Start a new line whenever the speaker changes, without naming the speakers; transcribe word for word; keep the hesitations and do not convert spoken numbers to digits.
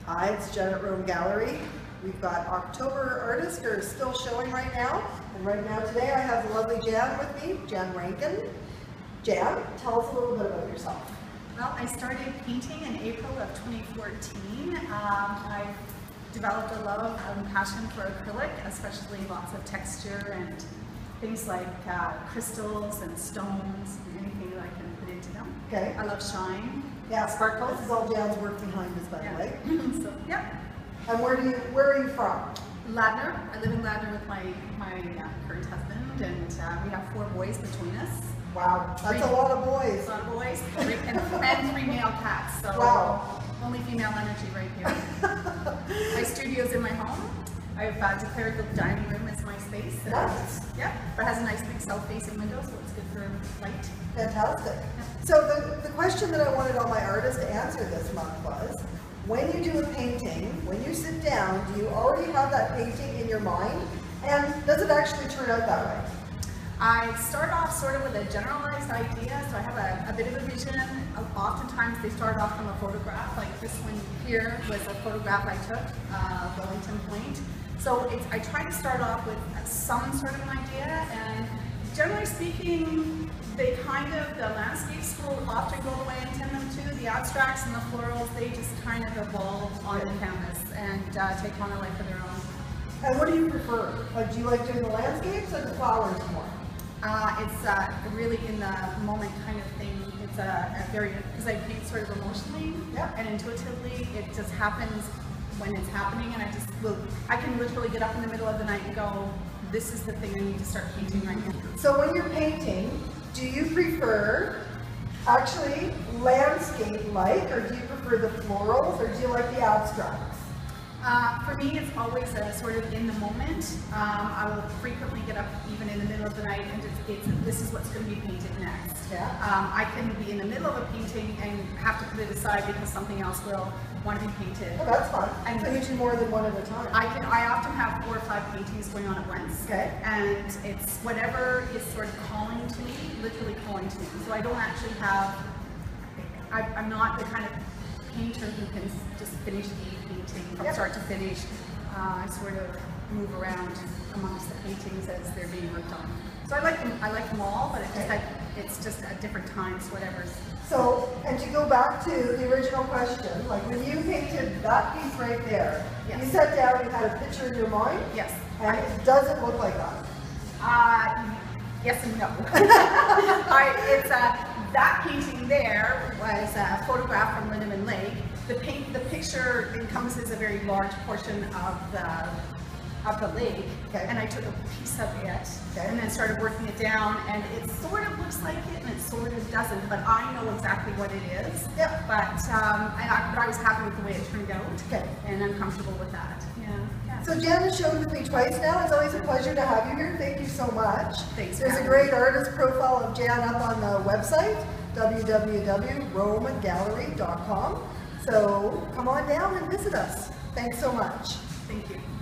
Hi, it's Jen at Rome Gallery. We've got October artists that are still showing right now. And right now today I have the lovely Jan with me, Jan Rankin. Jan, tell us a little bit about yourself.
Well, I started painting in April of twenty fourteen. Um, I've developed a love and passion for acrylic, especially lots of texture and things like uh, crystals and stones, and anything that I can put into them.
Okay.
I love shine.
Yeah, sparkles. This is all Jan's work behind us, by
Yeah.
the way.
So, yeah.
And where do you, where are you from?
Ladner. I live in Ladner with my, my uh, current husband, and uh, we have four boys between us.
Wow, that's
Three,
a lot of boys.
A lot of boys, three, and, and three male cats. So
wow.
Only female energy right here. My studio's in my home. I've uh, declared the dining room as my space. And,
nice.
Yeah, but it has a nice big south-facing window, so it's good for light.
Fantastic.
Yeah.
So the, the question that I wanted all my artists to answer this month was, when you do a painting, when you sit down, do you already have that painting in your mind? And does it actually turn out that way?
I start off sort of with a generalized idea, so I have a, a bit of a vision. Oftentimes they start off from a photograph, like this one here was a photograph I took, uh, Wellington Point. So it's, I try to start off with some sort of an idea, and generally speaking, they kind of, the landscapes will often go the way I intend them to. The abstracts and the florals, they just kind of evolve on the canvas and uh, take on a life of their own.
And what do you prefer? Like, do you like doing the landscapes or the flowers more?
Uh, it's uh, really in the moment kind of thing. It's a, a very, because I paint sort of emotionally
yep.
and intuitively. It just happens when it's happening, and I just will, I can literally get up in the middle of the night and go, this is the thing I need to start painting right now.
So when you're painting, do you prefer actually landscape-like, or do you prefer the florals, or do you like the abstracts?
Uh, for me, it's always a sort of in the moment. Um, I will frequently get up even in the middle of the night and just, it's, this is what's going to be painted next.
Yeah.
Um, I can be in the middle of a painting and have to put it aside because something else will want to be painted.
Oh, that's fun.
And
so you do more than one at a time.
I can. I often have four or five paintings going on at once.
Okay.
And it's whatever is sort of calling to me, literally calling to me. So I don't actually have. I, I'm not the kind of painter who can just finish a painting from
yep.
start to finish. Uh, I sort of move around amongst the paintings as they're being worked on. So I like them. I like them all, but it's just like it's just at different times, whatever's.
So, and to go back to the original question, like when you painted that piece right there, yes. you sat down and had a picture in your mind?
Yes.
And it doesn't look like that?
Uh, yes and no. I, it's a, that painting there was a photograph from Lindeman Lake. The, paint, the picture encompasses a very large portion of the of the lake,
okay.
and I took a piece of it
okay.
and then started working it down, and it sort of looks like it and it sort of doesn't, but I know exactly what it is.
Yep.
But, um, and I, but I was happy with the way it turned out,
okay.
and I'm comfortable with that. Yeah. yeah.
So Jan has shown with me twice now. It's always a pleasure to have you here. Thank you so much.
Thanks.
There's a great artist profile of Jan up on the website, w w w dot rome gallery dot com. So come on down and visit us. Thanks so much.
Thank you.